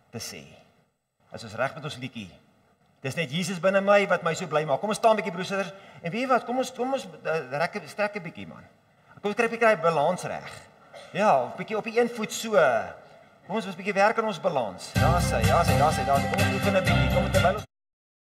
te sê. As ons reg met ons liedjie. Dis net Jesus binne my wat my so bly maak. Kom ons staan 'n bietjie broers en susters. En weet jy wat? Kom ons strek 'n bietjie man. Kom ons kry 'n bietjie daai balans reg. Ja, 'n bietjie op die een voet so. Kom ons 'n bietjie werk aan ons balans. Daar sê. Kom ons oefen 'n bietjie. Kom terwyl ons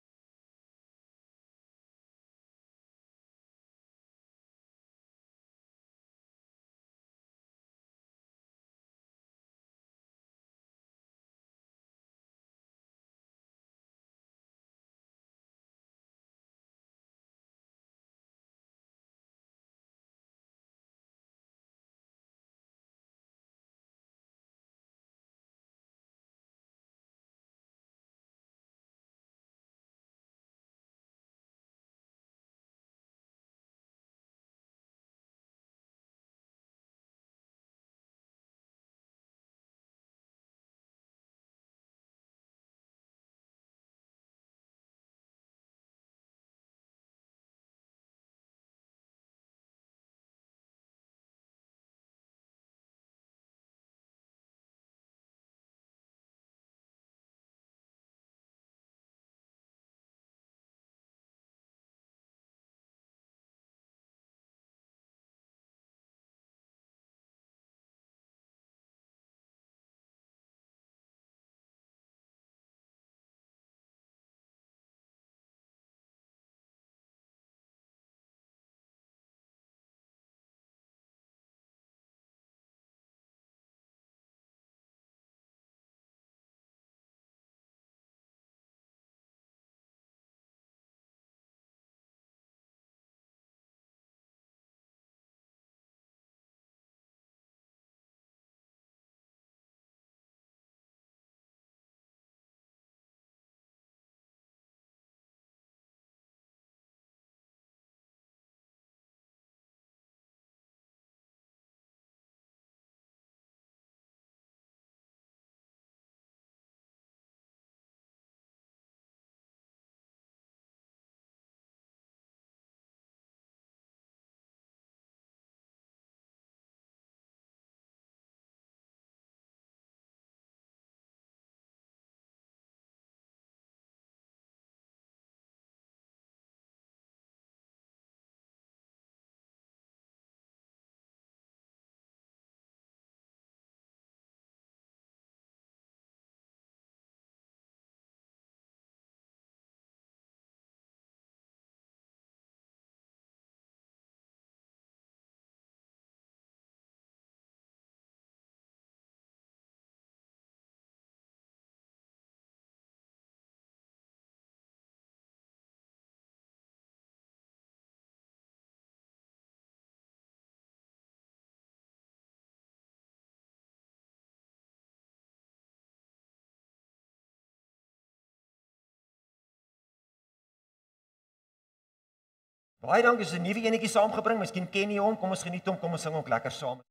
Baie dankie, is 'n nuwe enetjie saamgebring. Miskien ken jy hom. Kom ons geniet hom. Kom ons sing ook lekker saam.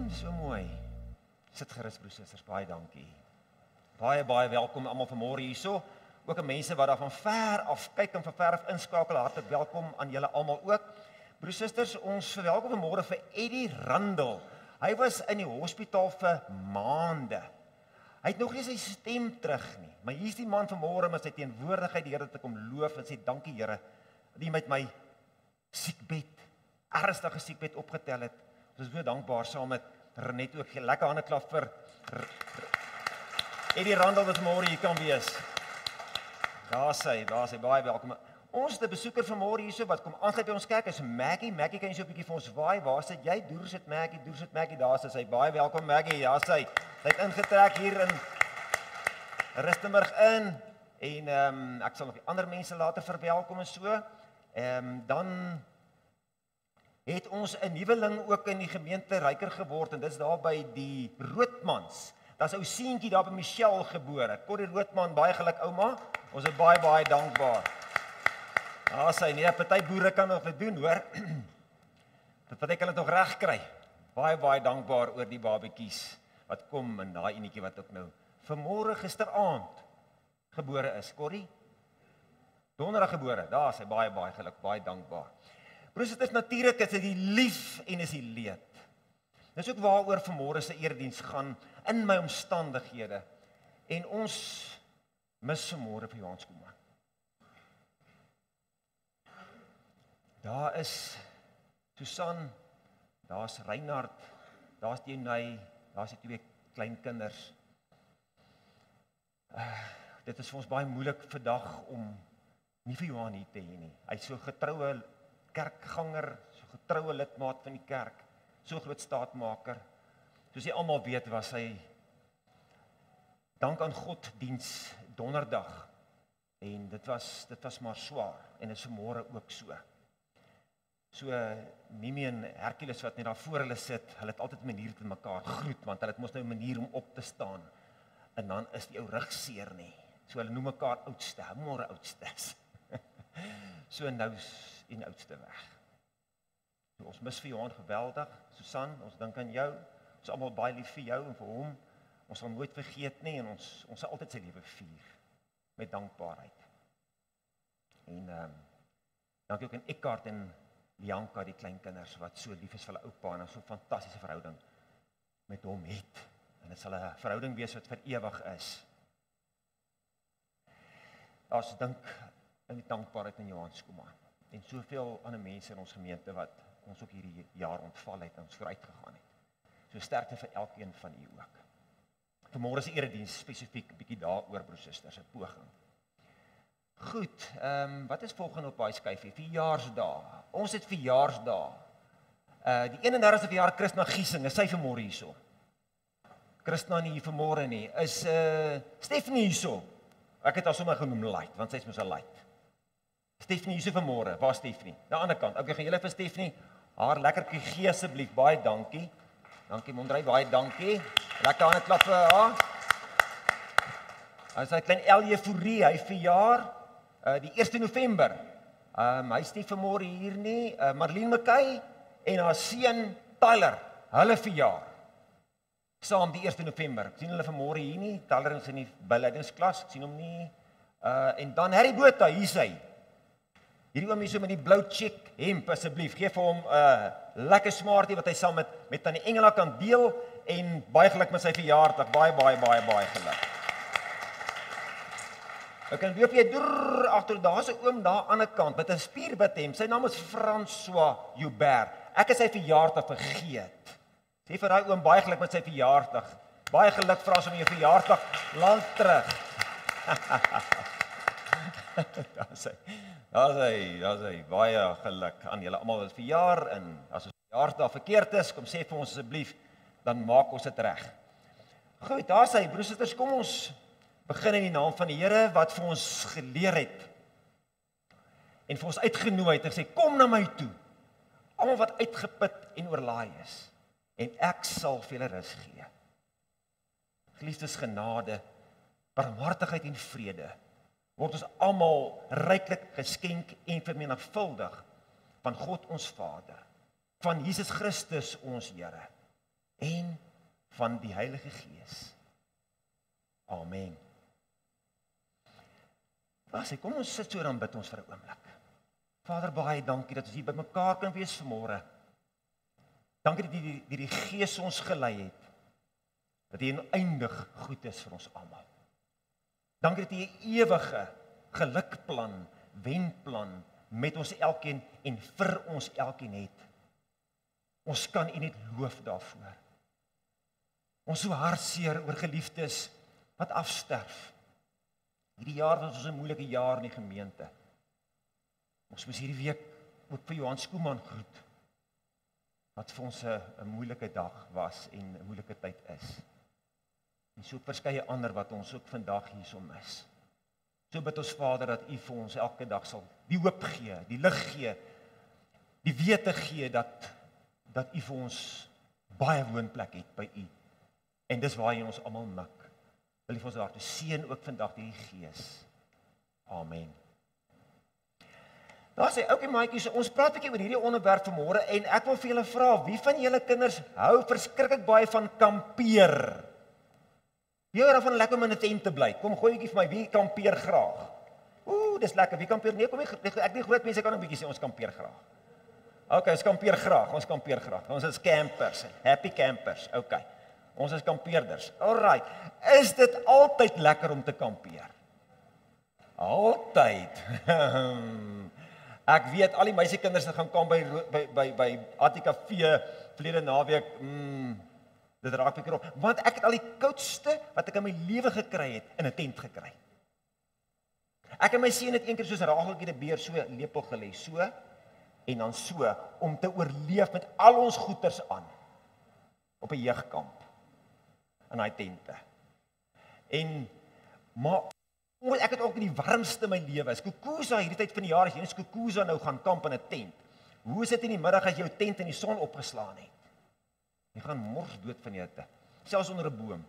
So mooi. Sit gerus broers en susters, baie dankie. Baie welkom almal vanmôre hierso. Ook aan mense wat daar van ver af kyk en van ver af inskakel, hartlik welkom aan julle almal ook. Broers en susters, ons verwelkom vanmôre vir Eddie Randel. Hy was in die hospitaal vir maande. Hy het nog nie sy stem terug nie, maar hier is die man vanmôre met sy teenwoordigheid die Here te kom loof en sê dankie Here, dat U met my siekbed, ernstige siekbed opgetel het. Ons is baie dankbaar saam met Renet ook. Lekker hande klap vir Eddie Randel wat môre hier kan wees. Daar sy, baie welkom. Ons het 'n besoeker vanmôre hierso wat kom aansluit by ons kerk, is Maggie. Maggie, kan jy so 'n bietjie vir ons waai? Waar sit jy? Deur sit Maggie, daar is sy. Baie welkom Maggie. Daar sy. Sy het ingetrek hier in Rustenburg in en ek sal nog die ander mense later verwelkom en so. Dan het ons 'n nuweling ook in die gemeente ryker geword en dit is daar by die Roodmans. Daar's ou seentjie daar by Michelle gebore. Corrie Roodman, baie geluk ouma. Ons is baie dankbaar. Sy nee, party boere kan nog dit doen, hoor. Party kan dit nog reg kry. Baie dankbaar oor die babetjies wat kom en daai enetjie wat ook nou vanmôre gisteraand gebore is. Corrie? Donderdag gebore. Daar sy baie geluk, baie dankbaar. Broers, dit is natuurlik, is dit die lief en is die leed. Dis ook waaroor vanmôre se erediens gaan in my omstandighede. En ons mis vanmôre vir Johannes Koeman. Daar is Susan, daar's Reinhard, daar's Jenny, daar's die twee kleinkinders. Dit is vir ons baie moeilik vandag om nie vir Johan hier te hê nie. Hy's so getroue kerkganger, so getroue lidmaat van die kerk, so groot staatmaker. Soos jy almal weet, was hy dank aan God diens donderdag. En dit was maar swaar en is vanmôre ook so. So Mimi en Hercules wat net daar voor hulle sit, hulle het altyd 'n manier te mekaar groet want hulle het mos nou 'n manier om op te staan. En dan is die ou rug seer nie. So hulle noem mekaar oudste, môre oudstes. So nou is die oudste weg. So, ons mis vir Johan geweldig. Susan, ons dink aan jou. Ons is almal baie lief vir jou en vir hom. Ons sal nooit vergeet nie en ons sal altyd sy lewe vier met dankbaarheid. En dankie ook aan Eckhart en Bianca, die kleinkinders wat so lief is vir hulle oupa en so 'n fantastiese verhouding met hom het. En dit sal 'n verhouding wees wat vir ewig is. Ons dink in die dankbaarheid in Johannes Koeman en soveel ander mense in ons gemeente wat ons ook hierdie jaar ontval het en ons vooruit gegaan het. So sterkte vir elkeen van u ook. Vanmôre se erediens spesifiek 'n bietjie daaroor, broers en susters, 'n poging. Goed, wat is volgende op daai skyfie? Verjaarsdae. Ons het verjaarsdae. Die 31ste verjaar Christina Giesing, is sy vanmôre hierso. Christina nie hier vanmôre nie. Is Stephanie hierso? Ek het haar sommer genoem light, want sy is mos 'n light. Stephanie hierso vanmôre. Waar Stephanie? Aan die ander kant. Okay, gaan julle vir Stephanie haar lekker gee asseblief. Baie dankie. Dankie Mondrey, baie dankie. Lekker hande klap vir haar. As hy klein Elie Fourie, hy verjaar die 1 November. Hy is nie vanmôre hier nie. Marlene McKay en haar seun Tyler, hulle verjaar. Saam die 1 November. Ek sien hulle vanmôre hier nie. Tyler is in die beleidingsklas, ek sien hom nie. En dan Harry Botha, hier is hy. Hierdie oom hier so met die blou check hemp, asseblief, gee vir hom 'n lekker smartie wat hy saam met tannie Engela kan deel en baie geluk met sy verjaardag. Baie geluk. Ek kan weer deur agter, daar's 'n oom daar aan die ander kant met 'n spierbit hemp. Sy naam is François Joubert. Ek het sy verjaardag vergeet. Sê vir daai oom baie geluk met sy verjaardag. Baie geluk Frans om jou verjaardag lank terug. Daar's hy. Baie geluk aan julle almal wat verjaar en as ons verjaardag verkeerd is, kom sê vir ons asseblief, dan maak ons dit reg. Goed, daar's hy, broers en susters, kom ons begin in die naam van die Here wat vir ons geleer het en vir ons uitgenooi het en sê kom na my toe, almal wat uitgeput en oorlaai is en ek sal vir julle rus gee. Geliefdes, genade, barmhartigheid en vrede word ons almal ryklik geskenk en vermenigvuldig van God ons Vader, van Jesus Christus ons Here en van die Heilige Gees. Amen. Kom ons sit so dan bid ons vir 'n oomblik. Vader, baie dankie dat ons hier by mekaar kan wees vanmôre. Dankie dat die Gees ons gelei het. Dat hy oneindig goed is vir ons almal. Dankie dat hy 'n ewige gelukplan, wenplan met ons elkeen en vir ons elkeen het. Ons kan U net loof daarvoor. Ons so hartseer oor geliefdes wat afsterf. Hierdie jaar was ons 'n moeilike jaar in die gemeente. Ons moes hierdie week ook vir Johan Skooman groet, wat vir ons 'n moeilike dag was en 'n moeilike tyd is. En so verskeie ander wat ons ook vandag hierso mis. So bid ons Vader dat U vir ons elke dag sal die hoop gee, die lig gee, die wete gee dat U vir ons baie woonplek het by U. En dis waar jy ons almal mik. Wil U vir ons daartoe seën ook vandag die Gees. Amen. Daar sê, okay maatjies, ons praat 'n bietjie oor hierdie onderwerp vanmôre en ek wil vir julle vra, wie van julle kinders hou verskriklik baie van kampeer? Wie hou daarvan lekker om in 'n tent te bly? Kom gooi 'n bietjie vir my, wie kampeer graag? Dis lekker, wie kampeer? Nee, kom ek die groot mense kan 'n bietjie sê ons kampeer graag. Okay, ons kampeer graag. Ons is campers, happy campers. Okay. Ons is kampeerders. Alright. Is dit altyd lekker om te kampeer? Altyd. Ek weet al die meisiekinders wat gaan kamp by ATKV verlede naweek, dit raak my krop, want ek het al die koudste wat ek in my lewe gekry het in 'n tent gekry. Ek en my seun het eendag soos Rageltjie die beer so lepel gelê, so en dan so om te oorleef met al ons goeders aan op 'n jeugkamp in daai tente. Maar ek het ook in die warmste my lewe. Skukuza hierdie tyd van die jaar as jy in Skukuza nou gaan kamp in 'n tent. Hoe is dit in die middag as jou tent in die son opgeslaan het? Jy gaan mors dood van die hitte, selfs onder 'n boom.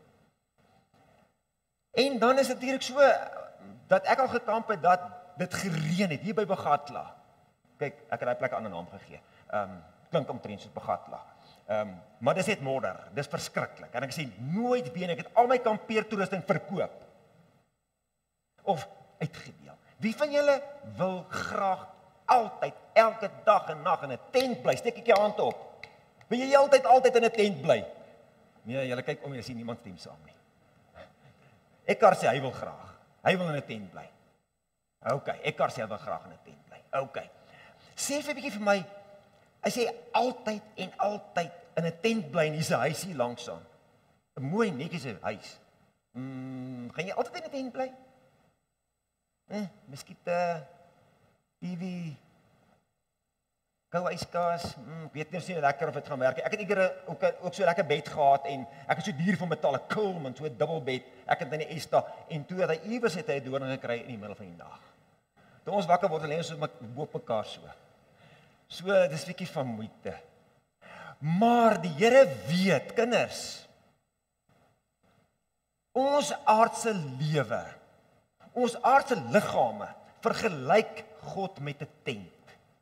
En dan is dit natuurlik so dat ek al gekamp het dat dit gereën het hier by Bagatla. Kyk, ek het daai plek 'n ander naam gegee. Klink omtrent soos Bagatla. Maar dis net modder. Dis verskriklik. En ek sê nooit weer, ek het al my kampeertoerusting verkoop of uitgedeel. Wie van julle wil graag altyd elke dag en nag in 'n tent bly? Steek ek jou hand op. Wil jy altyd in 'n tent bly? Nee, julle kyk om, jy sien niemand stem saam nie. Ekkar sê hy wil graag. Hy wil in 'n tent bly. Okay, Ekkar sê hy wil graag in 'n tent bly. Okay. Sê vir 'n bietjie vir my, as jy altyd en altyd in 'n tent bly en hier's 'n huis hier langs aan. 'n Mooi netjiese huis. Gaan jy altyd in 'n tent bly? Muskiete, TV, koue yskas, ek weet nie of dit lekker of dit gaan werk. Ek het eendag ook so lekker bed gehad en ek het so duur van metaal, 'n Coleman, so 'n dubbelbed. Ek het in die Esta en toe het hy iewers het hy 'n doring gekry in die middel van die nag. Toe ons wakker word, lê ons so bo op mekaar so. So, dis 'n bietjie van moeite. Maar die Here weet, kinders, ons aardse lewe, ons aardse liggame vergelyk God met 'n tent.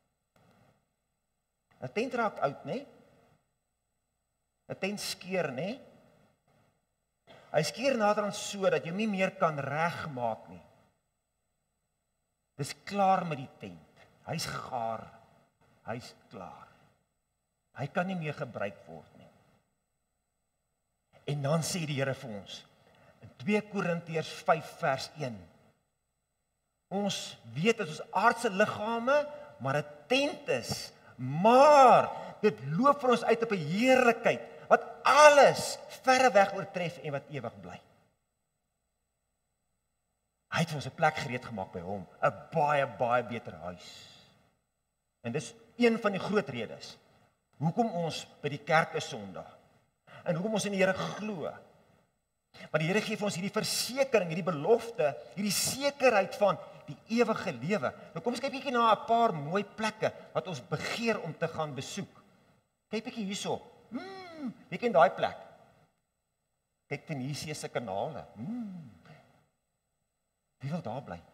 'n Tent raak oud, né? 'n Tent skeur, né? Hy skeur naderhand so dat jy nie meer kan regmaak nie. Dis klaar met die tent. Hy's gaar. Hy's klaar. Hy kan nie meer gebruik word nie. En dan sê die Here vir ons in 2 Korintiërs 5 vers 1. Ons weet dat ons aardse liggame maar 'n tent is, maar dit loop vir ons uit op 'n heerlikheid wat alles verre weg oortref en wat ewig bly. Hy het vir ons 'n plek gereed gemaak by hom, 'n baie baie beter huis. En dis een van die groot redes hoekom ons by die kerk is Sondag en hoekom ons in die Here glo. Maar die Here gee vir ons hierdie versekering, hierdie belofte, hierdie sekerheid van die ewige lewe. Nou kom ons kyk bietjie na 'n paar mooi plekke wat ons begeer om te gaan besoek. Kyk bietjie hierso. Wie ken daai plek? Kyk Venesië se kanale. Wie wil daar bly?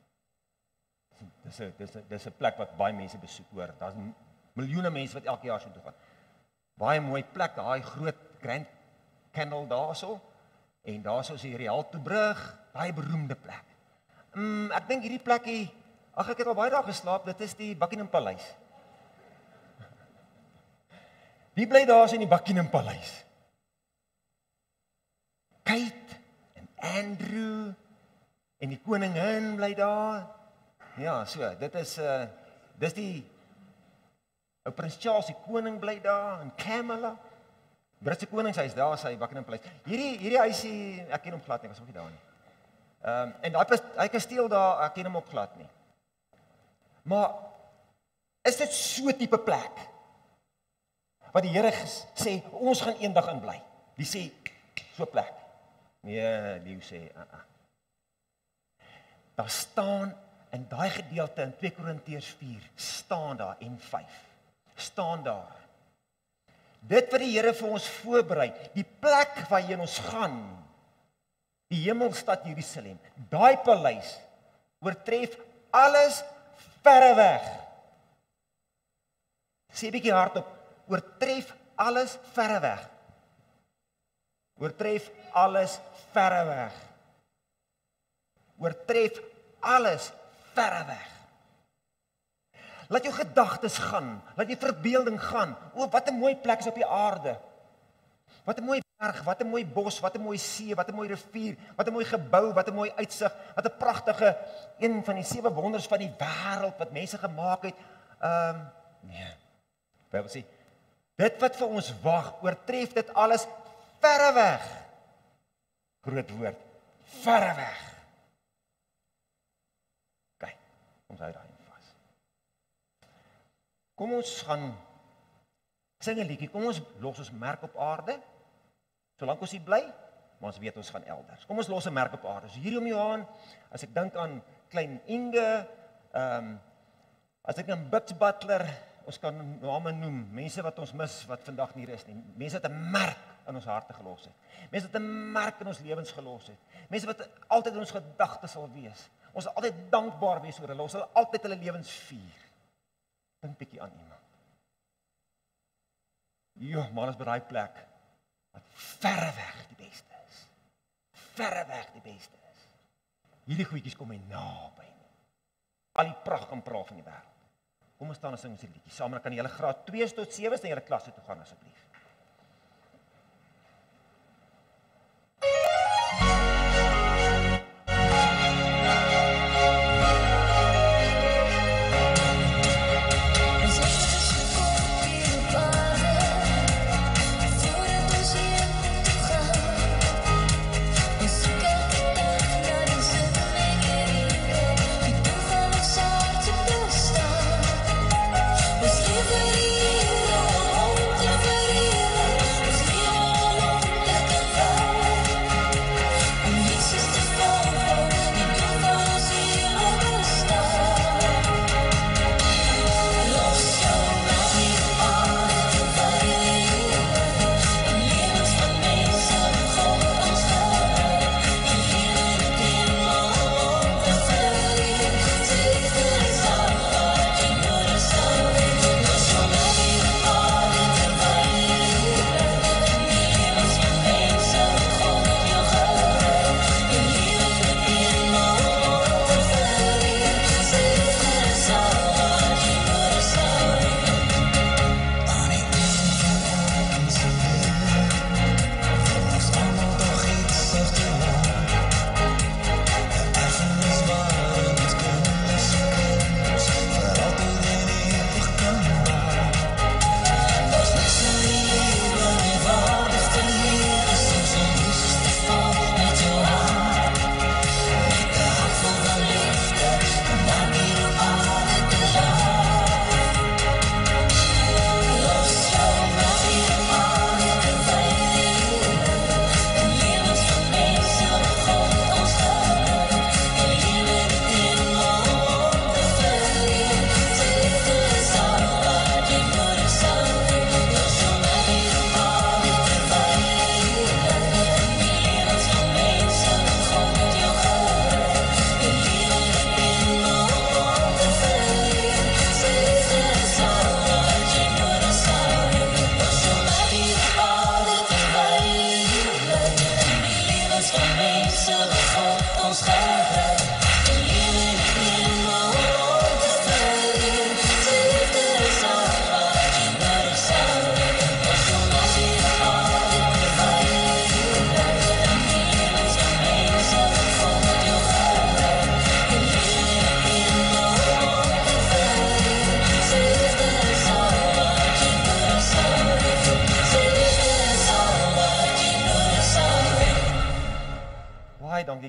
Dis 'n plek wat baie mense besoek hoor. Daar's miljoene mense wat elke jaar so toe gaan. Baie mooi plek, daai groot Grand Canal daarso, en daarso is die Rialto brug, baie beroemde plek. Ek dink hierdie plekkie, ek het al baie daar geslaap, dit is die Buckingham Paleis. Wie bly daar so in die Buckingham Paleis? Kate en Andrew en die koningin bly daar. Ja, so, dit is dis die ou Prins Charles, die koning bly daar, en Camilla. Britse koningshuis, daar is hy, Buckingham Paleis. Hierdie huisie, ek ken hom glad nie, ek was nog nie daar nie. En hy kasteel daar, ek ken hom ook glad nie. Maar, is dit so tipe plek? Wat die Here sê, ons gaan eendag in bly. Die sê, so plek. Nee, die sê, Daar staan, in daai gedeelte in 2 Korintiërs 4, staan daar en 5, staan daar. Dit wat die Here vir ons voorberei, die plek waarheen ons gaan, die hemelstad Jerusalem, daai paleis, oortref alles verre weg. Sê bietjie hardop, oortref alles verre weg. Oortref alles verre weg. Oortref alles verre weg. Laat jou gedagtes gaan, laat jou verbeelding gaan. O, wat 'n mooi plek is op die aarde. Wat 'n mooi berg, wat 'n mooi bos, wat 'n mooi see, wat 'n mooi rivier, wat 'n mooi gebou, wat 'n mooi uitsig, wat 'n pragtige een van die 7 wonders van die wêreld wat mense gemaak het. Nee. Bybel sê, dit wat vir ons wag, oortref dit alles verre weg. Groot woord, verre weg. Kyk, ons hou daai vas. Kom ons gaan sing 'n liedjie, kom ons los ons merk op aarde, solank ons hier bly, maar ons weet ons gaan elders. Kom ons los 'n merk op aarde. So hierdie om jou aan, as ek dink aan klein Inge, as ek aan Bix Butler, ons kan name noem, mense wat ons mis, wat vandag nie hier is nie. Mense wat 'n merk in ons harte gelos het. Mense wat 'n merk in ons lewens gelos het. Mense wat altyd in ons gedagtes sal wees. Ons sal altyd dankbaar wees oor hulle. Ons sal altyd hulle lewens vier. Dink bietjie aan iemand. Jo, maar ons by daai plek wat verre weg die beste is. Verre weg die beste is. Hierdie goedjies kom my naby. Al die pragt en praal van die wêreld. Kom ons staan en sing ons hierdie liedjie saam. Dan kan julle graad 2 tot 7 na julle klasse toe gaan asseblief. Liefde hier om te verliezen.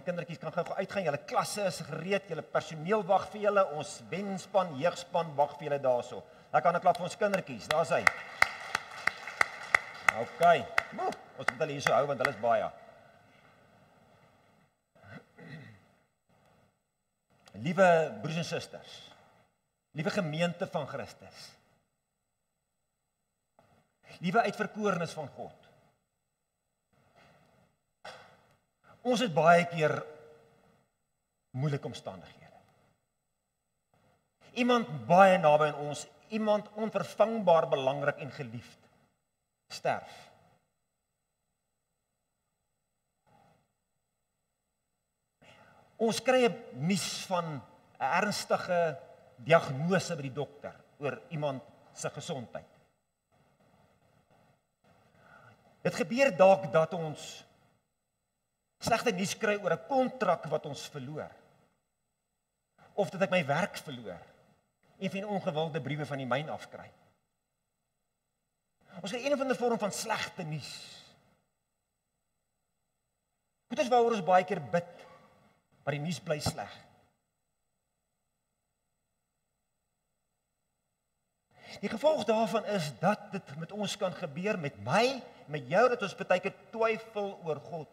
die kindertjies kan gou uitgaan. Julle klasse is gereed, julle personeel wag vir julle, ons wenspan, jeugspan wag vir julle daarso. Dan kan ek klap vir ons kindertjies. Daar's hy. OK. Ons moet hulle hier so hou want hulle is baie. Liewe broers en susters, liewe gemeente van Christus, liewe uitverkorenes van God, ons het baie keer moeilike omstandighede. Iemand baie naby aan ons, iemand onvervangbaar belangrik en geliefd, sterf. Ons kry 'n nuus van 'n ernstige diagnose by die dokter oor iemand se gesondheid. Dit gebeur dalk dat ons slegte nuus kry oor 'n kontrak wat ons verloor. Of dat ek my werk verloor. Een van die ongewilde briewe van die myn afkry. Ons kry een of ander vorm van slegte nuus. Dit is waaroor ons baie keer bid, maar die nuus bly sleg. Die gevolg daarvan is dat dit met ons kan gebeur, met my, met jou, dat ons baie keer twyfel oor God.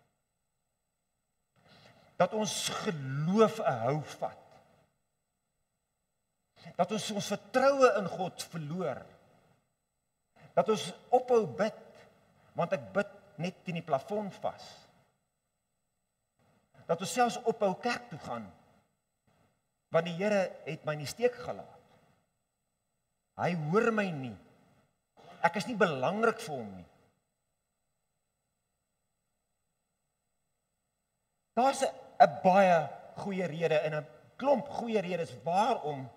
Dat ons geloof 'n hou vat. Dat ons vertroue in God verloor. Dat ons ophou bid, want ek bid net teen die plafon vas. Dat ons selfs ophou kerk toe gaan, want die Here het my in die steek gelaat. Hy hoor my nie. Ek is nie belangrik vir hom nie. Daar's 'n baie goeie rede en 'n klomp goeie redes waarom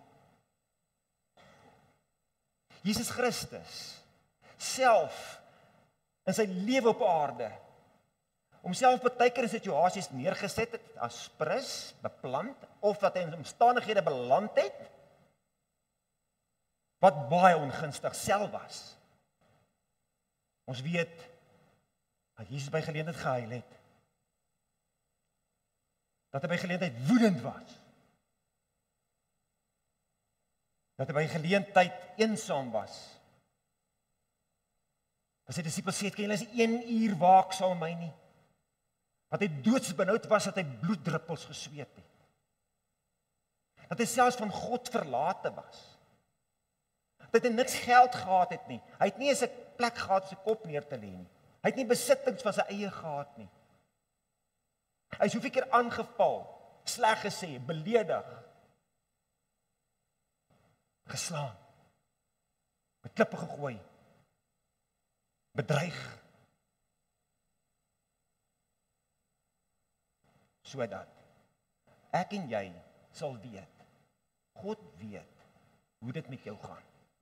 Jesus Christus self in sy lewe op aarde homself baie keer in situasies neergeset het as prins, beplant, of dat hy in omstandighede beland het wat baie ongunstig self was. Ons weet dat Jesus by geleentheid gehuil het. Dat hy by geleentheid woedend was. Dat hy by geleentheid eensaam was. Dat sy disippels sê, "Kan julle as 1 uur waak saam met my nie?" Dat hy doodsbenoud was, dat hy bloeddruppels gesweet het. Dat hy selfs van God verlate was. Dat hy niks geld gehad het nie. Hy het nie eens 'n plek gehad om sy kop neer te lê nie. Hy het nie besittings van sy eie gehad nie. Hy is hoeveel keer aangeval, sleg gesê, beledig, geslaan, met klippe gegooi, bedreig. Sodat ek en jy sal weet, God weet hoe dit met jou gaan.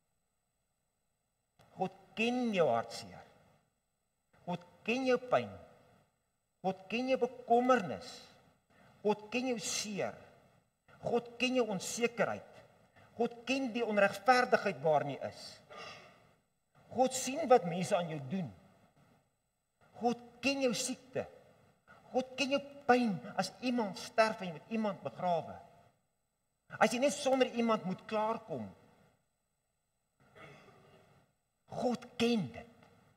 God ken jou hartseer. God ken jou pyn. God ken jou bekommernis. God ken jou seer. God ken jou onsekerheid. God ken die onregverdigheid waarin jy is. God sien wat mense aan jou doen. God ken jou siekte. God ken jou pyn as iemand sterf en jy moet iemand begrawe. As jy net sonder iemand moet klaarkom. God ken dit.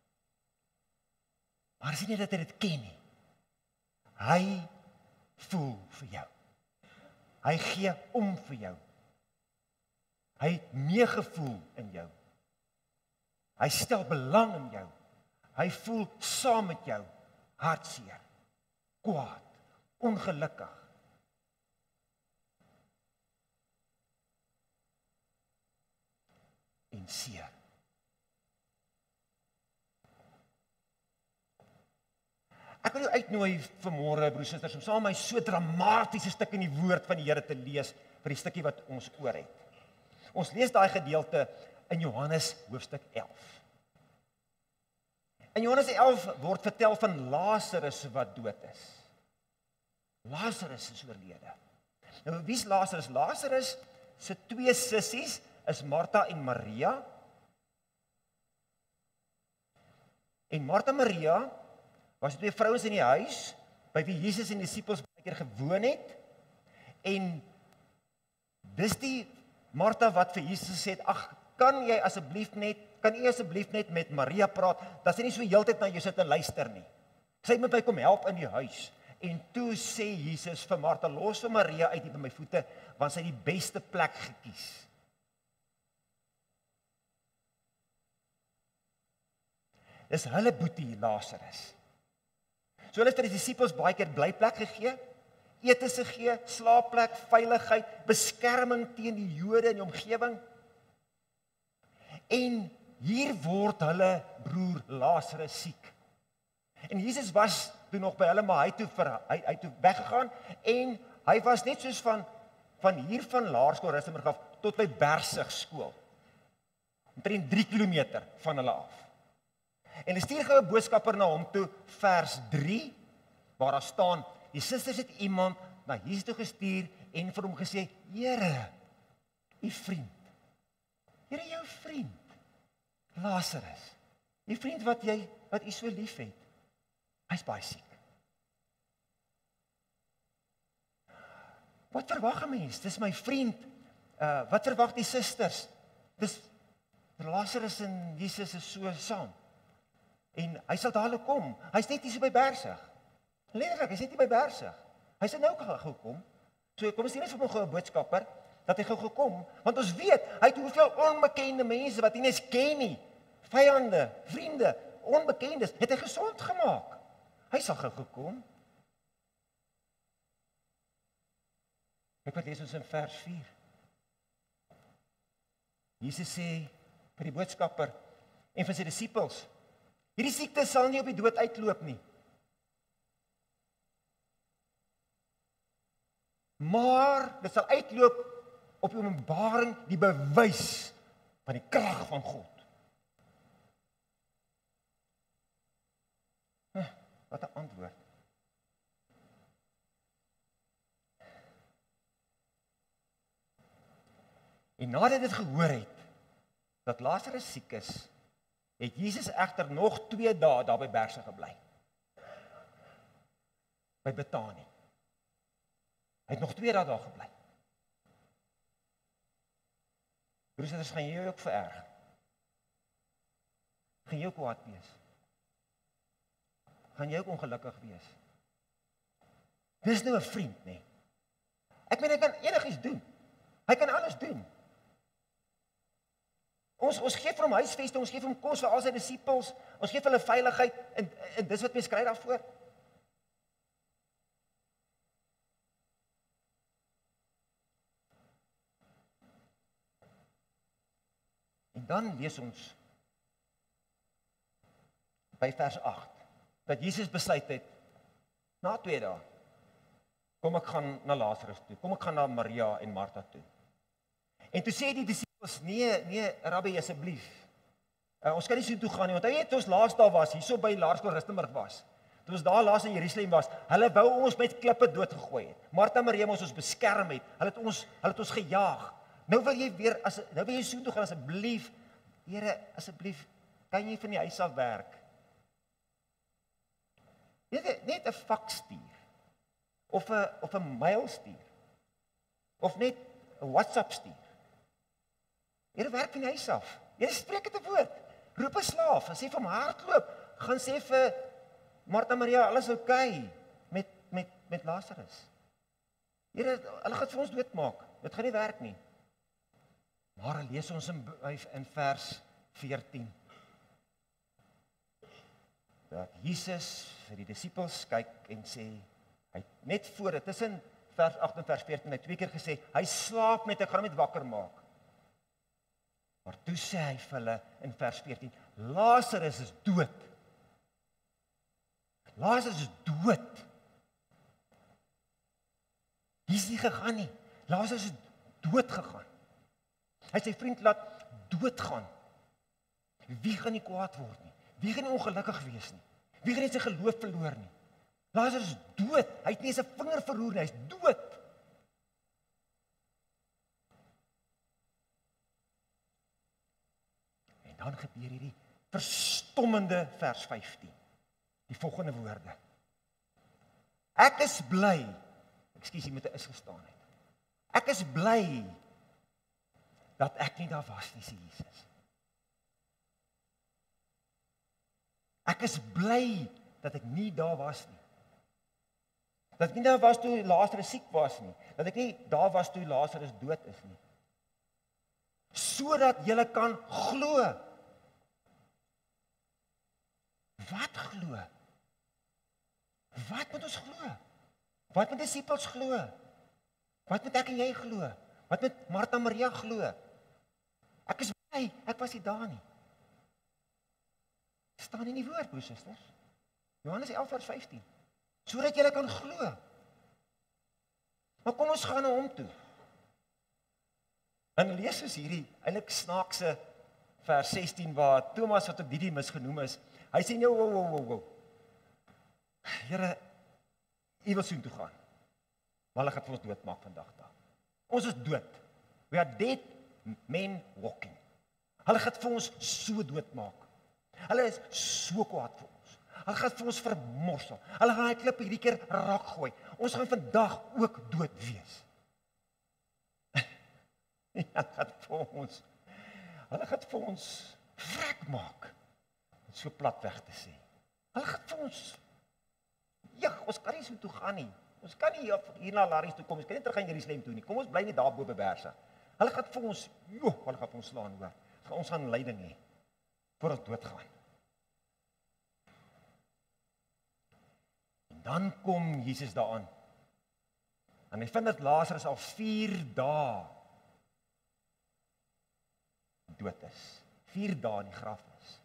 Maar is nie dat hy dit ken nie. Hy voel vir jou. Hy gee om vir jou. Hy het meegevoel in jou. Hy stel belang in jou. Hy voel saam met jou hartseer, kwaad, ongelukkig. En seer. Ek wil jou uitnooi vanmôre, broers en susters, om saam met my so dramatiese stuk in die woord van die Here te lees vir die stukkie wat ons oor het. Ons lees daai gedeelte in Johannes hoofstuk 11. In Johannes 11 word vertel van Lazarus wat dood is. Lazarus is oorlede. Nou wie is Lazarus? Lazarus se twee sissies is Martha en Maria. En Martha en Maria was twee vrouens in die huis by wie Jesus en die disippels keer gewoon het, en dis die Martha wat vir Jesus gesê het, ag, kan u asseblief net met Maria praat, dat sy nie so heeltyd na jou sit en luister nie. Sy moet my kom help in die huis. En toe sê Jesus vir Martha, los vir Maria uit hier by my voete, want sy het die beste plek gekies. Dis hulle boetie Lazarus. So hulle het vir die disippels baie keer blyplek gegee, etes gegee, slaapplek, veiligheid, beskerming teen die Jode in die omgewing. En hier word hulle broer Lazarus siek. En Jesus was toe nog by hulle, maar hy toe weggegaan, en hy was net soos van hier van Laerskool Rustenburg af tot by Bergsig skool. Omtrent 3 kilometer van hulle af. En hulle stuur gou 'n boodskapper na hom toe, vers 3, waar daar staan, die susters het iemand na Jesus toe gestuur en vir hom gesê, Here, u vriend. Here, jou vriend, Lazarus. Die vriend wat u so lief het. Hy's baie siek. Wat verwag 'n mens? Dis my vriend. Wat verwag die susters? Dis Lazarus en Jesus is so saam. En hy sal dadelik kom. Hy's net hier so by Bergsig. Letterlik, hy's net hier by Bergsig. Hy's nou gou kom. So kom ons sien net vir hom gou 'n boodskapper dat hy gou gekom, want ons weet hy het hoeveel onbekende mense wat hy nie eens ken nie. Vyande, vriende, onbekendes, het hy gesond gemaak. Hy sal gou gekom. Kyk wat lees ons in vers 4. Jesus sê vir die boodskapper en vir sy disippels, hierdie siekte sal nie op die dood uitloop nie. Maar dit sal uitloop op die openbaring, die bewys van die krag van God. Wat 'n antwoord. En nadat dit gehoor het dat Lazarus siek is, het Jesus egter nog 2 dae daar by Bergsig gebly. By Betanië. Hy het nog 2 dae daar gebly. Broers, gaan jy ook vererg? Gaan jy ook kwaad wees? Gaan jy ook ongelukkig wees? Dis nou 'n vriend, nee. Ek meen, hy kan enigiets doen. Hy kan alles doen. Ons gee vir hom huisvesting, ons gee vir hom kos vir al sy disippels, ons gee vir hulle veiligheid, en dis wat mense kry daarvoor. En dan lees ons by vers 8, dat Jesus besluit het, na 2 dae, kom ek gaan na Lazarus toe, kom ek gaan na Maria en Martha toe. En toe sê die disippels, nee, Rabbi, asseblief, ons kan nie so toe gaan nie, want hy het ons laas daar was, hierso by Laerskool Rustenburg was, toe ons daar laas in Jerusalem was, hulle wou ons met klippe doodgegooi het, Martha en Maria moes ons beskerm het, hulle het ons gejaag, nou wil jy so toe gaan, asseblief, Here, asseblief, kan jy van die huis af werk? Net 'n faks stuur, of 'n mail stuur, of net 'n WhatsApp stuur. Here, werk van die huis af. Here, spreek dit 'n woord. Roep 'n slaaf, en sê vir hom hardloop, gaan sê vir Martha Maria, alles oukei met Lazarus. Here, hulle gaan vir ons doodmaak. Dit gaan nie werk nie. Maar lees ons in vers 14. Dat Jesus vir die disippels kyk en sê, hy net voor dit, tussen vers 8 en vers 14, hy 2 keer gesê, hy slaap net, ek gaan hom net wakker maak. Maar toe sê hy vir hulle in vers 14, Lazarus is dood. Lazarus is dood. Hy is nie gegaan nie. Lazarus is dood gegaan. Hy sy vriend laat doodgaan. Wie gaan nie kwaad word nie? Wie gaan nie ongelukkig wees nie? Wie gaan nie sy geloof verloor nie? Lazarus is dood. Hy het nie sy vinger verroer nie, hy is dood. En dan gebeur hierdie verstommende vers 15. Die volgende woorde. Ek is bly Ekskuus, jy moet 'n is gestaan het. Ek is bly dat ek nie daar was nie, sê Jesus. Ek is bly dat ek nie daar was nie. Dat ek nie daar was toe Lazarus siek was nie. Dat ek nie daar was toe Lazarus dood is nie. Sodat julle kan glo. Wat glo? Wat moet ons glo? Wat moet disippels glo? Wat moet ek en jy glo? Wat moet Martha en Maria glo? Ek is bly, ek was nie daar nie. Staan in die woord, broers en susters. Johannes 11 vers 15. Sodat julle kan glo. Maar kom ons gaan na hom toe. En lees ons hierdie eintlik snaakse vers 16 waar Thomas wat ook Didimus genoem is. Hy sê nou wow. Here, U wil soontoe gaan. Maar hulle gaan vir ons doodmaak vandag daar. Ons is dood. We are dead men walking. Hulle gaan vir ons so doodmaak. Hulle is so kwaad vir ons. Hulle gaan vir ons vermorsel. Hulle gaan die klip hierdie keer raak gooi. Ons gaan vandag ook dood wees. Hulle gaan vir ons vrek maak. Om so platweg te sê. Hulle gaan vir ons ons kan nie so toe gaan nie. Ons kan nie hier na Laries toe kom. Ons kan nie terug aan Jerusalem toe nie. Kom ons bly net daar bo by Bersa. Hulle gaan vir ons, hulle gaan vir ons slaan hoor. Ons gaan lyding hê voor ons doodgaan. En dan kom Jesus daaraan. En hy vind dat Lazarus al 4 dae dood is. 4 dae in die graf is.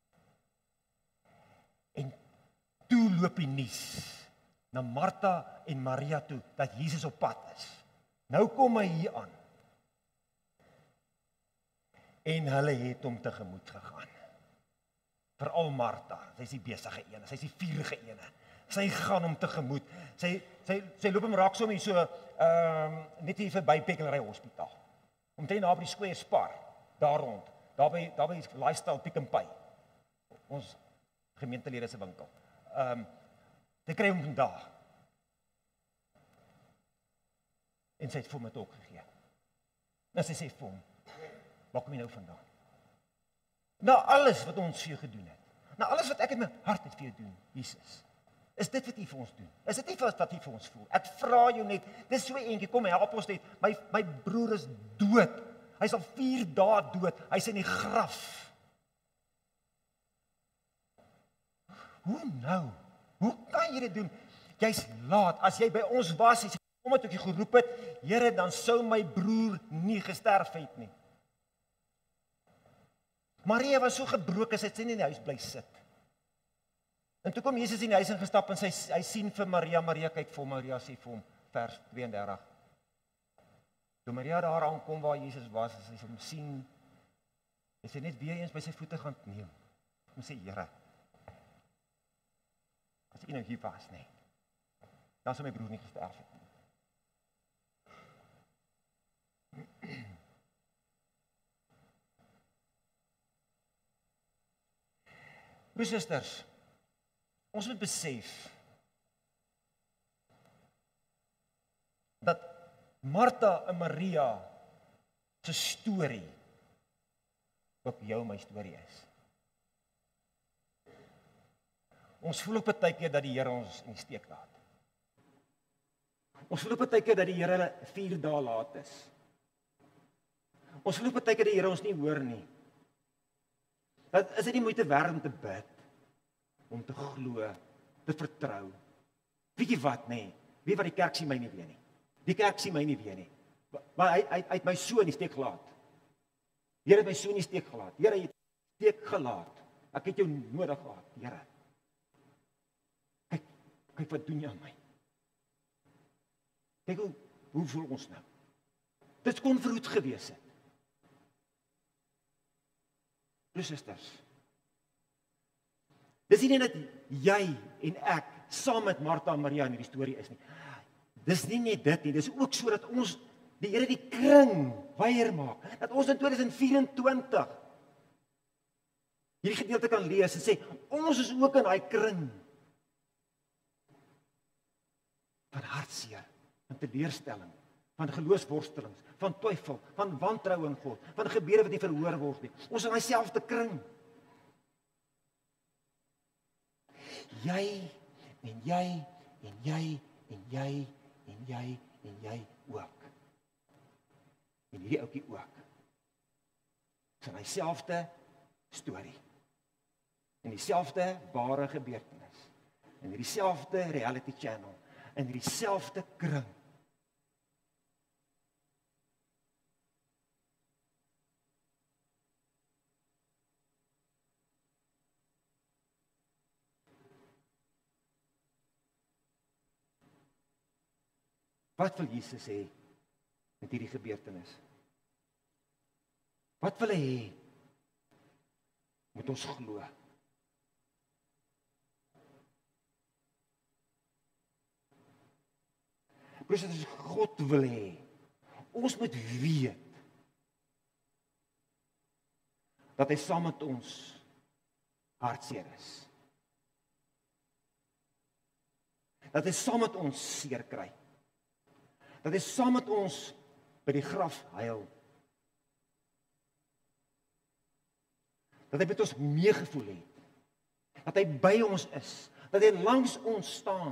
En toe loop die nuus na Martha en Maria toe dat Jesus op pad is. Nou kom hy hier aan. En hulle het hom tegemoet gegaan. Veral Martha, sy is die besige een, sy is die vurige een. Sy gaan hom tegemoet. Sy loop hom raak so met so net hier verby Pekkelry Hospitaal. Omtrent daar by die Square Spar, daar rond. Daar by Lifestyle Pick n Pay. Ons gemeentelede se winkel. Dit kry hom vandag. En sy het vir hom dit ook gegee. En sy sê vir hom, waar kom jy nou vandaan? Na alles wat ons vir jou gedoen het. Na alles wat ek in my hart het vir jou doen, Jesus. Is dit wat U vir ons doen? Is dit nie wat U vir ons voel? Ek vra jou net, dis so eentjie, kom help ons net. My broer is dood. Hy's al 4 dae dood. Hy's in die graf. Hoe nou? Hoe kan jy dit doen? Jy's laat. As jy by ons was, as jy omdat ek jou geroep het, Here, dan sou my broer nie gesterf het nie. Maria was so gebroken, sy het nie in die huis bly sit. En toe kom Jesus in die huis ingestap en hy sien vir Maria, Maria kyk vir hom, Maria sê vir hom, vers 32. Toe Maria daar aankom waar Jesus was, as hy hom sien, hy sê net weer eens by sy voete gaan neem. Hom sê, Here, as U nou hier was, nee, dan sou my broer nie gesterf het nie. Broers en susters, ons moet besef dat Martha en Maria se storie ook jou en my storie is. Ons voel ook baie keer dat die Here ons in die steek laat. Ons voel ook baie keer dat die Here 4 dae laat is. Ons voel ook baie keer dat die Here ons nie hoor nie. Dat is dit nie moeite werd om te bid, om te glo, te vertrou. Weet jy wat, nee, weet wat die kerk sien my nie weer nie. Die kerk sien my nie weer nie. Maar hy het my so in die steek gelaat. Here het my so in die steek gelaat. Here het steek gelaat. Ek het jou nodig gehad, Here. Kyk wat doen jy aan my. Kyk hoe voel ons nou. Dit kon verhoed gewees het. Broers en susters. Dis nie net jy en ek saam met Martha en Maria in hierdie storie is nie. Dis nie net dit nie, dis ook so dat ons die Here die kring weier maak. Dat ons in 2024 hierdie gedeelte kan lees en sê, ons is ook in daai kring van hartseer, van teleurstelling, van geloofsworstelings, van twyfel, van wantrou in God, van gebede wat nie verhoor word nie. Ons is in dieselfde kring. Jy en jy en jy en jy en jy en jy ook. En hierdie ouetjie ook. Dis 'n dieselfde storie. En dieselfde ware gebeurtenis. En dieselfde reality channel. En dieselfde kring. Wat wil Jesus hê met hierdie gebeurtenis? Wat wil hy hê moet ons glo? Broers en susters, God wil hê ons moet weet dat hy saam met ons hartseer is. Dat hy saam met ons seer kry. Dat hy saam met ons by die graf huil. Dat hy met ons meegevoel het. Dat hy by ons is. Dat hy langs ons staan.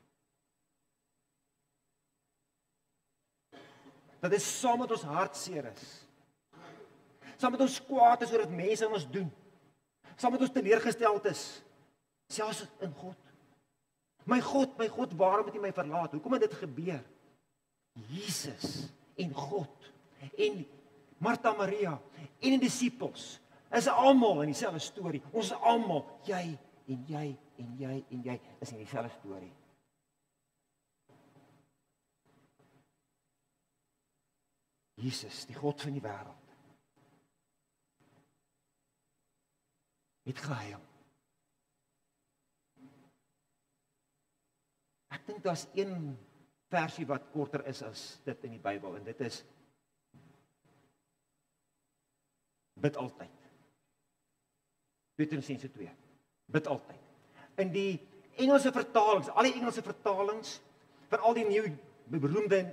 Dat hy saam met ons hartseer is. Saam met ons kwaad is oor wat mense aan ons doen. Saam met ons teleurgesteld is. Selfs in God. My God, waarom het U my verlaat? Hoekom het dit gebeur? Jesus en God en Martha Maria en die disippels is almal in dieselfde storie. Ons is almal, jy en jy en jy en jy is in dieselfde storie. Jesus, die God van die wêreld, het gehuil. Ek dink daar's een versie wat korter is as dit in die Bybel en dit is bid altyd. 2 Tessalonisense 2. Bid altyd. In die Engelse vertalings, al die Engelse vertalings van al die nuwe beroemde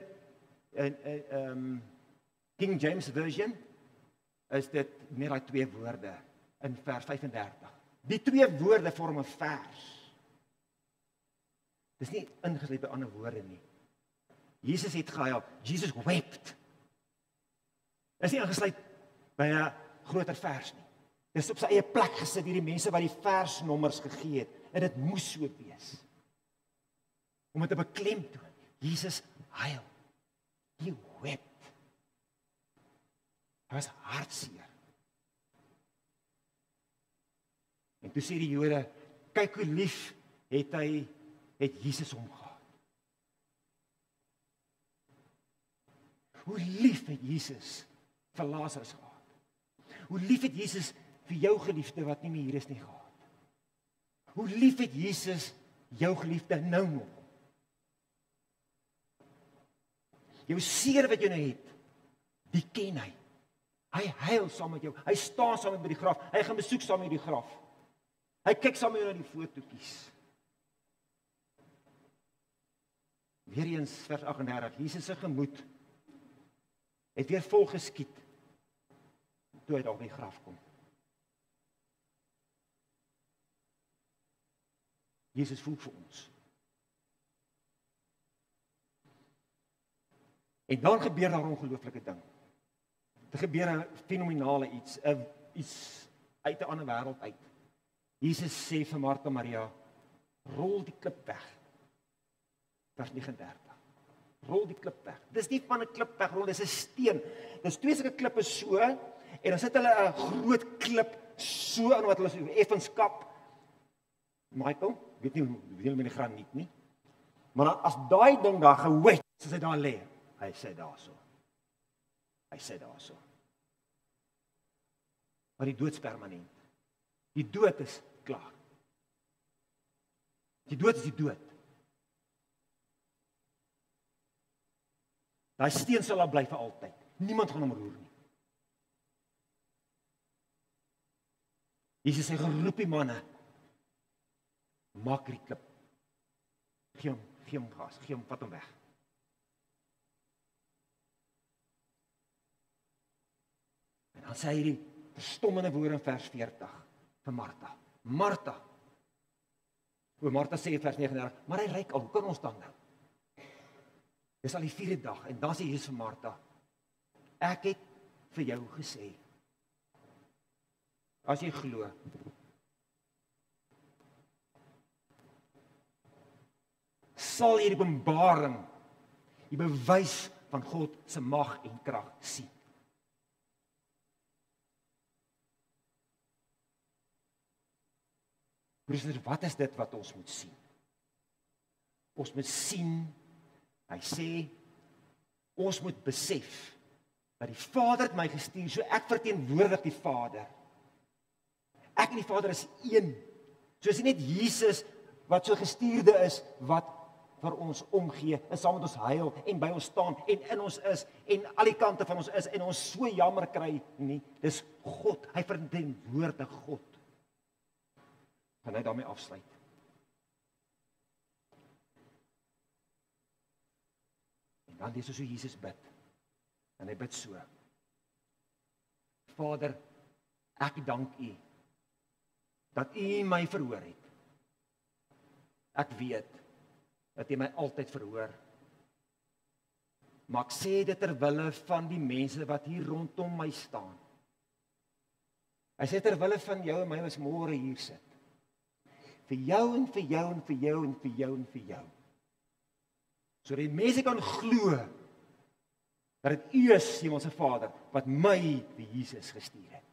King James version is dit net daai 2 woorde in vers 35. Die 2 woorde vorm 'n vers. Dis nie ingesluit by ander woorde nie. Jesus het gehuil. Jesus wept. Dis nie ingesluit by 'n groter vers nie. Dis op sy eie plek gesit hierdie mense wat die versnommers gegee het en dit moes so wees. Om dit te beklemtoon. Jesus huil. He wept. Hy was hartseer. En toe sê die Jode, kyk hoe lief het Jesus hom gehad. Hoe lief het Jesus vir Lazarus gehad. Hoe lief het Jesus vir jou geliefde wat nie meer hier is nie gehad. Hoe lief het Jesus jou geliefde nou nog. Jou seer wat jy nou het, die ken hy. Hy huil saam met jou. Hy staan saam met by die graf. Hy gaan besoek saam met die graf. Hy kyk saam met jou na die fotootjies. Weereens vers 38. Jesus se gemoed het weer vol geskiet toe hy daar by die graf kom. Jesus voel vir ons. En dan gebeur daar 'n ongelooflike ding. Dit gebeur 'n fenominale iets uit 'n ander wêreld uit. Jesus sê vir Martha Maria, rol die klip weg. Vers 39. Rol die klip weg. Dis nie van 'n klip wegrol, dis 'n steen. Dis 2 sulke klippe so en dan sit hulle 'n groot klip so aan wat hulle so effens kap. Michael, weet nie hoe hulle met die graniet nie. Maar dan, as daai ding daar gewet, soos hy daar lê, hy sê daarso. Hy sê daarso. Maar die dood is permanent. Die dood is klaar. Die dood is die dood. Daai steen sal daar bly vir altyd. Niemand gaan hom roer nie. Jesus sê geroep die manne. Maak die klip. Gee hom gas, vat hom weg. Dan sê hy die verstommende woord in vers 40 vir Martha. Martha. O Martha sê in vers 39, maar hy ryk al, hoe kan ons dan nou? Dis al die 4de dag en dan sê Jesus vir Martha, ek het vir jou gesê, as jy glo, sal jy die openbaring, die bewys van God se mag en krag sien. Broers, wat is dit wat ons moet sien? Ons moet sien, hy sê, ons moet besef, dat die Vader het my gestuur, so ek verteenwoordig die Vader. Ek en die Vader is een. So is nie net Jesus wat so gestuurde is, wat vir ons omgee, en saam met ons huil, en by ons staan, en in ons is, en al die kante van ons is, en ons so jammer kry, nie. Dis God, hy verteenwoordig God. Kan hy daarmee afsluit? En dan lees ons hoe Jesus bid. En hy bid so. Vader, ek dank U dat U my verhoor het. Ek weet dat U my altyd verhoor. Maar ek sê dit ter wille van die mense wat hier rondom my staan. Hy sê ter wille van jou en my wat môre hier sit. Vir jou en vir jou en vir jou en vir jou en vir jou. Sodat die mense kan glo dat dit U is, Hemelse Vader, wat my die Jesus gestuur het.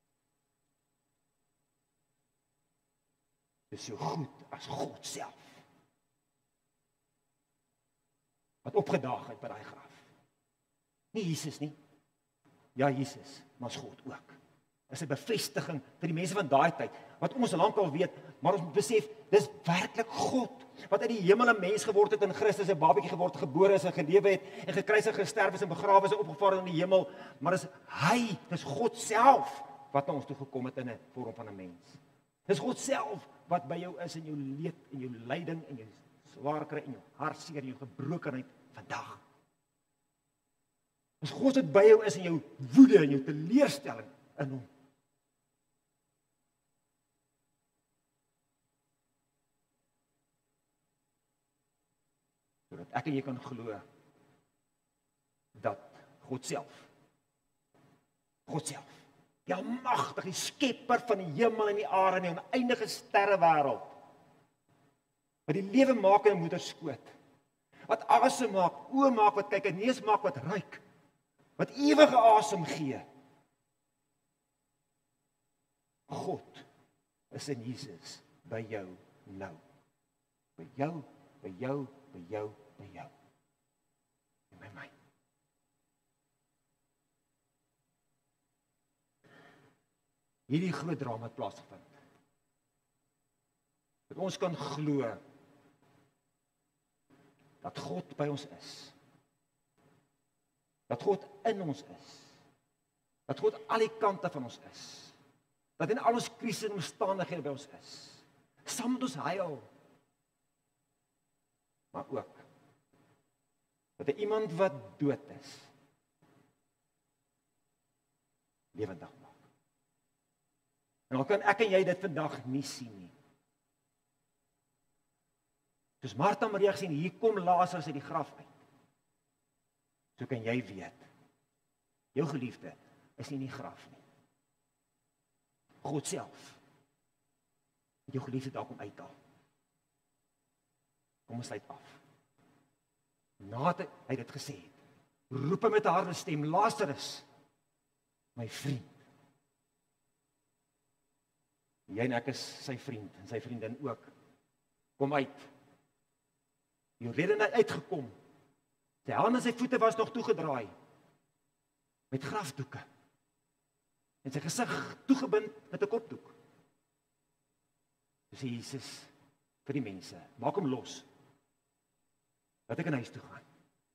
Dis so goed as God self wat opgedaag het by daai graf. Nie Jesus nie. Ja, Jesus, maar God ook. Is 'n bevestiging vir die mense van daai tyd, wat ons lankal weet, maar ons moet besef, dis werklik God, wat uit die hemel 'n mens geword het in Christus, 'n babatjie geword, gebore is en gelewe het, en gekruisig, gesterf is en begrawe is en opgevaar in die hemel, maar dis God self, wat na ons toe gekom het in 'n vorm van 'n mens. Dis God self, wat by jou is in jou leed, en jou lyding, en jou swaar kry, en jou hartseer, en jou gebrokenheid, vandag. Dis God wat by jou is in jou woede, en jou teleurstelling, in hom. Sodat ek en jy kan glo dat God self, die almagtige, die skepper van die hemel en die aarde en die oneindige sterrewêreld, wat die lewe maak in 'n moeder skoot, wat asem maak, oë maak wat kyk, 'n neus maak wat ruik, wat ewige asem gee. God is in Jesus by jou nou. By jou, by jou, by jou, by jou. En by my. Hierdie groot drama het plaasgevind. Dat ons kan glo dat God by ons is. Dat God in ons is. Dat God aan die kante van ons is. Dat in al ons krisis en omstandighede by ons is. Saam met ons huil. Maar ook dat iemand wat dood is, lewendig maak. En dan kan ek en jy dit vandag nie sien nie. Soos Martha en Maria gesien, hier kom Lazarus uit die graf uit. So kan jy weet, jou geliefde is nie in die graf nie. God self het jou geliefde daar kom uithaal. Kom ons sluit af. Nadat hy dit gesê het, roep hy met 'n harde stem, Lazarus, my vriend. Jy en ek is sy vriend en sy vriendin ook. Kom uit. Die redene het uitgekom. Sy hande en sy voete was nog toegedraai met grafdoeke. En sy gesig toegebind met 'n kopdoek. Dis Jesus vir die mense. Maak hom los. Laat ek in huis toe gaan.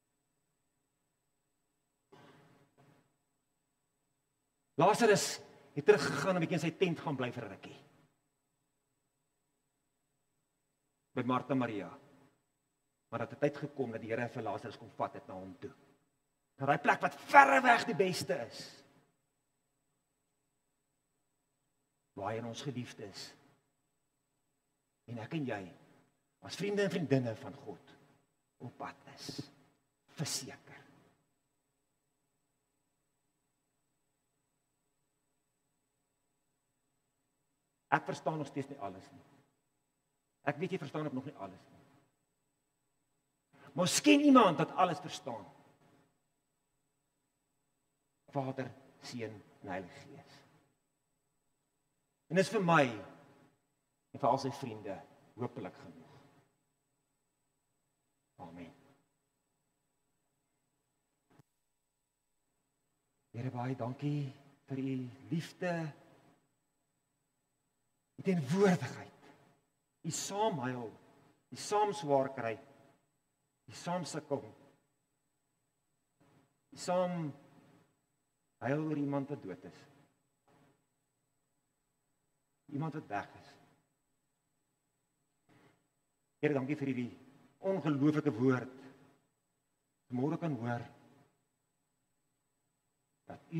Lazarus het teruggegaan en 'n bietjie in sy tent gaan bly vir 'n rukkie. By Martha en Maria. Maar dat 'n tyd gekom dat die Here vir Lazarus kom vat het na hom toe. Na daai plek wat verre weg die beste is. waar hy in ons geliefd is. En ek en jy, as vriende en vriendinne van God, op pad is. Verseker. Ek verstaan nog steeds nie alles nie. Ek weet jy verstaan ook nog nie alles nie. Maar miskien iemand wat alles verstaan. Vader, Seun en Heilige Gees. En dit is vir my en vir al sy vriende hopelik genoeg. Amen. Here, baie dankie vir u liefde, u teenwoordigheid, u saamhuil, u saam swaar kry, u saam sukkel, u saam huil oor iemand wat dood is. Iemand wat weg is. Here, dankie vir hierdie ongelooflike woord. Môre kan hoor dat u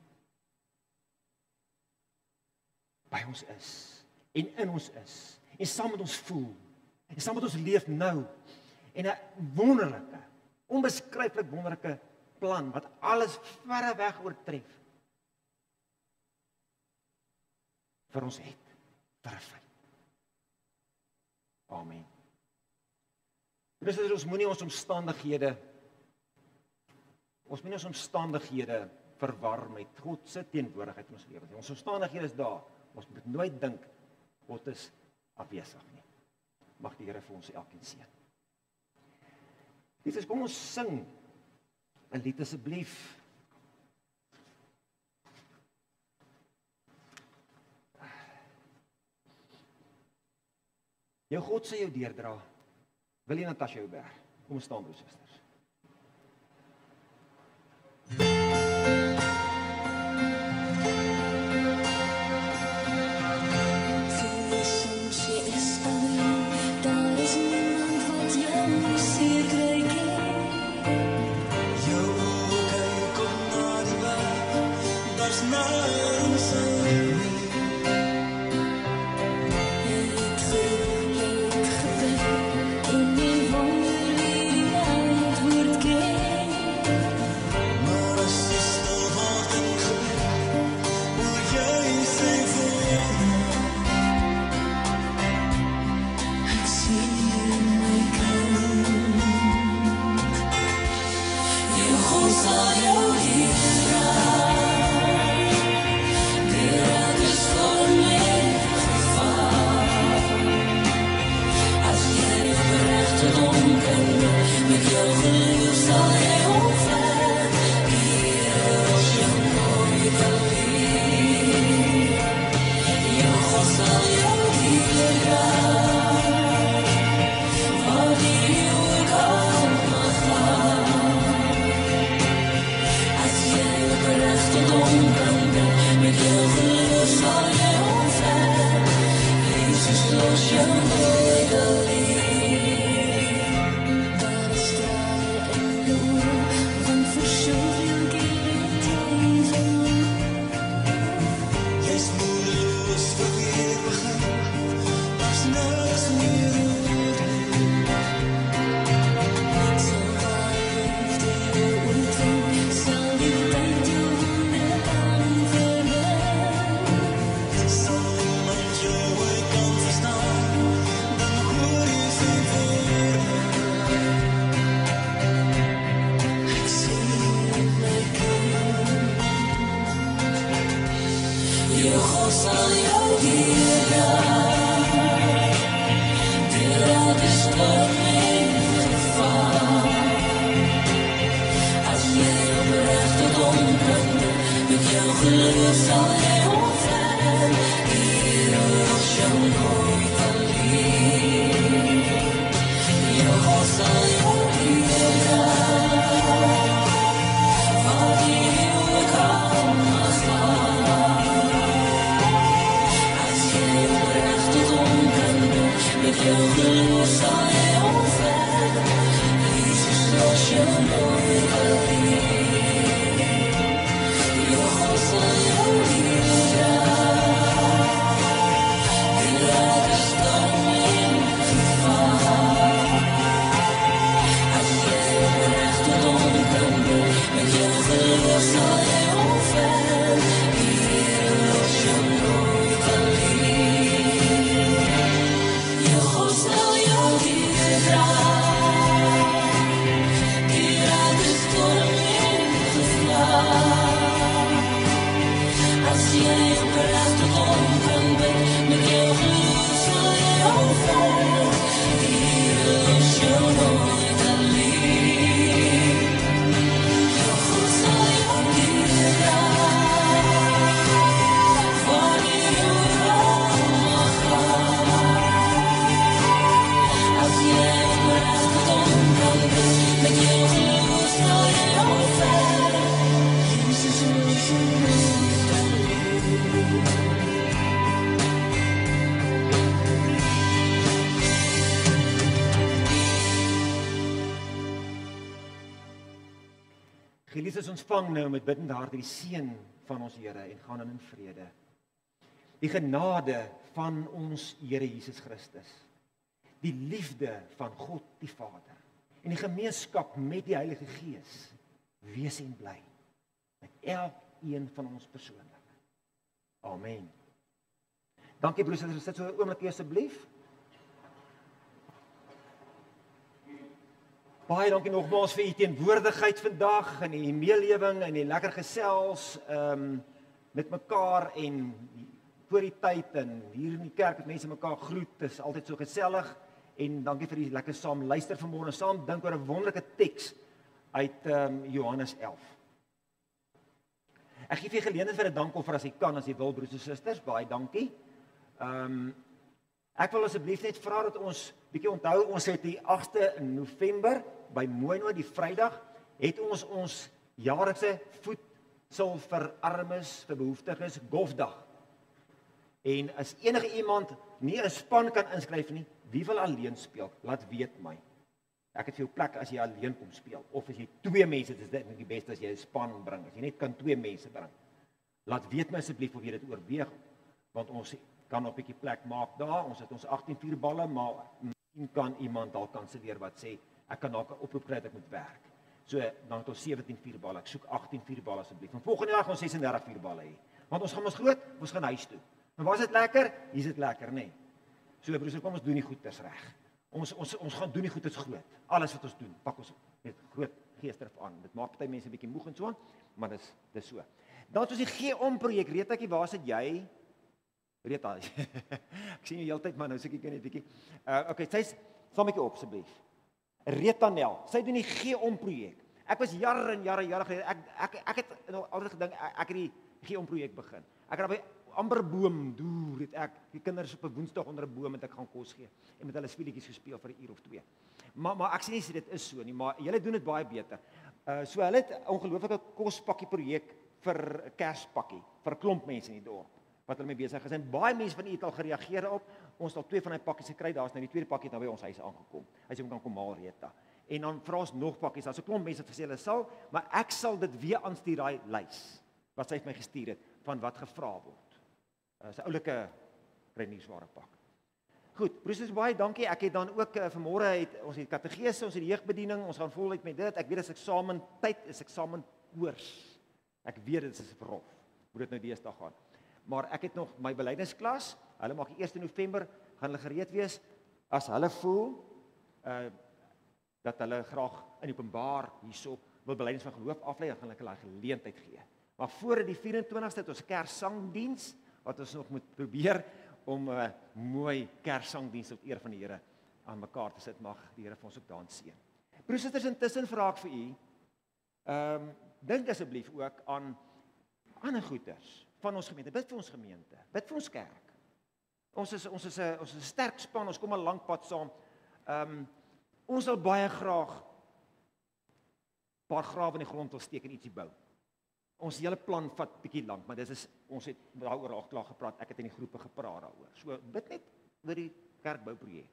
by ons is en in ons is en saam met ons voel en saam met ons leef nou en 'n wonderlike, onbeskryflik wonderlike plan wat alles verre weg oortref vir ons het, vir 'n feit. Amen. Dis ons moenie ons omstandighede verwar met God se teenwoordigheid in ons lewens. Ons omstandighede is daar, ons moet nooit dink God is afwesig nie. Mag die Here vir ons elkeen seën. Liefdes, kom ons sing 'n lied asseblief. Jou God sal jou deurdra. Wil jy Natasha jou berg? Kom ons staan, broers en susters. Geliefdes, ons ontvang nou met bidende harte die seën van ons Here en gaan in vrede. Die genade van ons Here Jesus Christus, die liefde van God die Vader en die gemeenskap met die Heilige Gees wees en bly met elkeen van ons persoonlik. Amen. Dankie broers en susters, sit so 'n oomblik asseblief. Baie dankie nogmaals vir u teenwoordigheid vandag en die meelewing en die lekker gesels met mekaar en voor die tyd en hier in die kerk het mense mekaar groet. Dit is altyd so gesellig en dankie vir die lekker saam luister vanmôre, saam dink oor 'n wonderlike teks uit Johannes 11. Ek gee vir geleentheid vir 'n dankoffer as jy kan, as jy wil broers en susters, baie dankie. Ek wil asseblief net vra dat ons bietjie onthou, ons het die 8de November by Mooinoord die Vrydag het ons jaarlikse voedsel vir armes, vir behoeftiges golfdag. En as enige iemand nie 'n span kan inskryf nie, wie wil alleen speel? Laat weet my. Ek het vir jou plek as jy alleen kom speel of as jy 2 mense, dit is dit die beste as jy 'n span bring. As jy net kan 2 mense bring. Laat weet my asseblief of jy dit oorweeg, want ons kan nog 'n bietjie plek maak daar. Ons het ons 18 vuurballe, maar miskien kan iemand dalk kanselleer wat sê ek kan dalk 'n oproep kry dat ek moet werk. So dan het ons 17 vuurballe. Ek soek 18 vuurballe asseblief. En volgende jaar gaan ons 36 vuurballe hê. Want ons gaan ons groot, ons gaan huis toe. En was dit lekker? Hier is dit lekker, nê? Nee. So broers, kom ons doen die goeders reg. Ons gaan doen die goeders groot. Alles wat ons doen, pak ons met groot geesdrif aan. Dit maak party mense 'n bietjie moeg en so aan, maar dis so. Dan het ons die Gee-om projek. Retaatjie, waar sit jy? Reta. Ek sien jou heeltyd, maar nou sê ek net 'n bietjie. Okay, sy's saam met jou op asseblief. Reta Nel. Sy doen die Gee-om projek. Ek was jare gelede. Ek het altyd gedink ek het die Gee-om projek begin. Ek het by Amberboom het ek die kinders op 'n Woensdag onder 'n boom het ek gaan kos gee en met hulle speletjies gespeel vir 'n uur of 2. Maar ek sê nie dit is so nie, maar julle doen dit baie beter. So hulle het 'n ongelooflike kospakkie projek vir 'n Kerspakkie vir 'n klomp mense in die dorp wat hulle mee besig is. En baie mense van u het al gereageer op. Ons het al 2 van daai pakkies gekry. Daar's nou die tweede pakkie nou by ons huis aangekom. As jy hom kan kom haal, Reta. En dan vra ons nog pakkies. Daar's 'n klomp mense wat gesê hulle sal, maar ek sal dit weer aanstuur daai lys wat sy vir my gestuur het van wat gevra word. Dis 'n oulike renniersware pak. Goed, broers, baie dankie. Ek het dan ook vanmôre het ons het kategese, ons het die jeugbediening, ons gaan voluit met dit. Ek weet dis eksamen tyd, is eksamen koers. Ek weet dit is rof. Moet dit nou deesdae gaan. Maar ek het nog my belydensklas. Hulle maak die 1 November gaan hulle gereed wees as hulle voel dat hulle graag in openbaar hierso wil belydenis van geloof aflei, dan gaan ek hulle geleentheid gee. Maar voor die 24ste het ons Kerssangdiens wat ons nog moet probeer om 'n mooi Kerssangdiens tot eer van die Here aan mekaar te sit. Mag die Here vir ons ook daarin seën. Broers en susters, intussen vra ek vir u, dink asseblief ook aan ander goeders van ons gemeente. Bid vir ons gemeente, bid vir ons kerk. Ons is 'n sterk span, ons kom 'n lank pad saam. Ons wil baie graag 'n paar grawe in die grond wil steek en ietsie bou. Ons hele plan vat bietjie lank, maar ons het daaroor al klaar gepraat. Ek het in die groepe gepraat daaroor. So bid net oor die kerkbouprojek.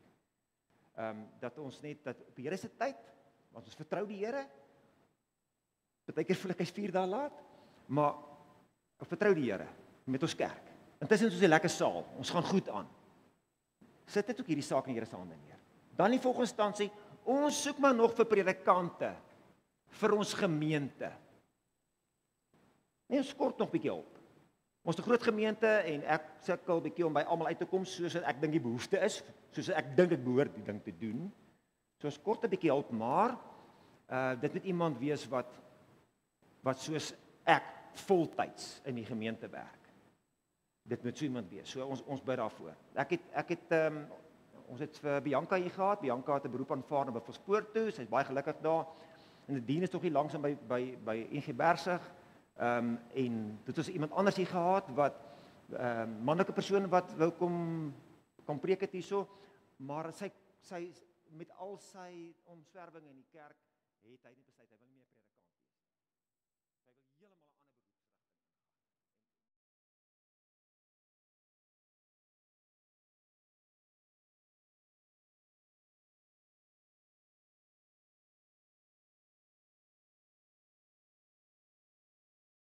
Dat ons net dat op die Here se tyd, want ons vertrou die Here. Partykeer voel ek hy's 4 dae laat, maar ons vertrou die Here met ons kerk. Intussen is ons 'n lekker saal. Ons gaan goed aan. Sit dit ook hierdie saak in die Here se hande neer. Dan die volgende instansie, ons soek maar nog vir predikante vir ons gemeente. Nee, ons kort nog bietjie op. Ons is 'n groot gemeente en ek sukkel bietjie om by almal uit te kom soos ek dink die behoefte is, soos ek dink ek behoort die ding te doen. So ons kort 'n bietjie hulp, maar dit moet iemand wees wat soos ek voltyds in die gemeente werk. Dit moet so iemand wees. So ons bid daarvoor. Ek het Ons het vir Bianca hier gehad. Bianca het 'n beroep aanvaar na Buffelspoort toe. Sy's baie gelukkig daar. En Nadine is tog hier langs by NG Bersig. En dit was iemand anders hier gehad wat manlike persoon wat wou kom preek het hierso, maar sy met al sy omswerwing in die kerk het hy net besluit hy wil nie meer predikant